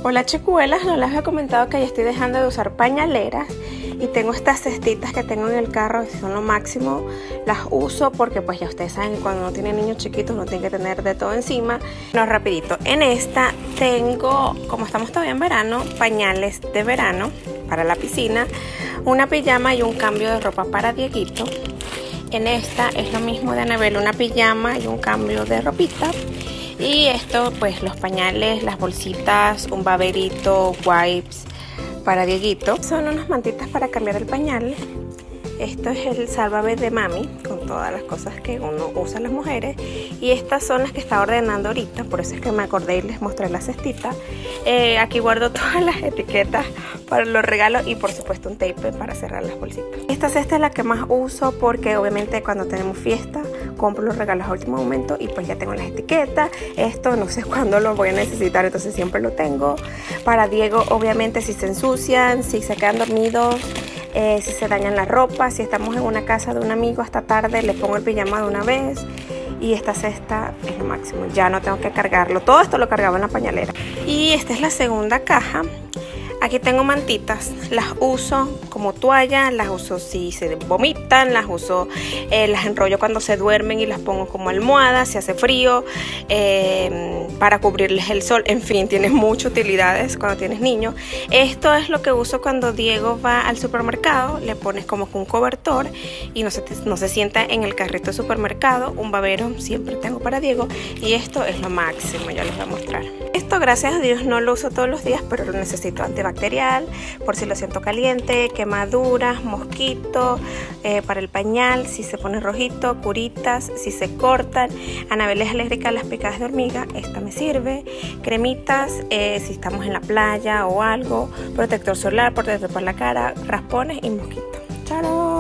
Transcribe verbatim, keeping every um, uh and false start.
Hola chicuelas, no les había comentado que ya estoy dejando de usar pañaleras y tengo estas cestitas que tengo en el carro, que son lo máximo. Las uso porque pues ya ustedes saben que cuando uno tiene niños chiquitos uno tiene que tener de todo encima. No, rapidito, en esta tengo, como estamos todavía en verano, pañales de verano para la piscina, una pijama y un cambio de ropa para Dieguito. En esta es lo mismo de Anabel, una pijama y un cambio de ropita. Y esto, pues los pañales, las bolsitas, un baberito, wipes para Dieguito. Son unas mantitas para cambiar el pañal. Esto es el Sálvame de Mami, con todas las cosas que uno usa las mujeres. Y estas son las que estaba ordenando ahorita, por eso es que me acordé y les mostré la cestita. Eh, aquí guardo todas las etiquetas para los regalos y por supuesto un tape para cerrar las bolsitas. Esta cesta es la que más uso porque obviamente cuando tenemos fiesta compro los regalos a último momento y pues ya tengo las etiquetas. Esto no sé cuándo lo voy a necesitar, entonces siempre lo tengo. Para Diego obviamente si se ensucian, si se quedan dormidos, eh, si se dañan la ropa, si estamos en una casa de un amigo hasta tarde le pongo el pijama de una vez. Y esta cesta es lo máximo, ya no tengo que cargarlo. Todo esto lo cargaba en la pañalera. Y esta es la segunda caja. Aquí tengo mantitas, las uso como toalla, las uso si se vomitan, las uso, eh, las enrollo cuando se duermen y las pongo como almohadas, si hace frío, eh, para cubrirles el sol. En fin, tiene muchas utilidades cuando tienes niños. Esto es lo que uso cuando Diego va al supermercado, le pones como que un cobertor y no se, no se sienta en el carrito de supermercado. Un babero siempre tengo para Diego y esto es lo máximo, ya les voy a mostrar. Esto gracias a Dios no lo uso todos los días, pero lo necesito antibacterial. Por si lo siento caliente, quemaduras, mosquitos, eh, para el pañal, si se pone rojito, curitas, si se cortan. Anabel es alérgica a las picadas de hormiga, esta me sirve. Cremitas, eh, si estamos en la playa o algo, protector solar, protector para la cara, raspones y mosquitos. ¡Chao!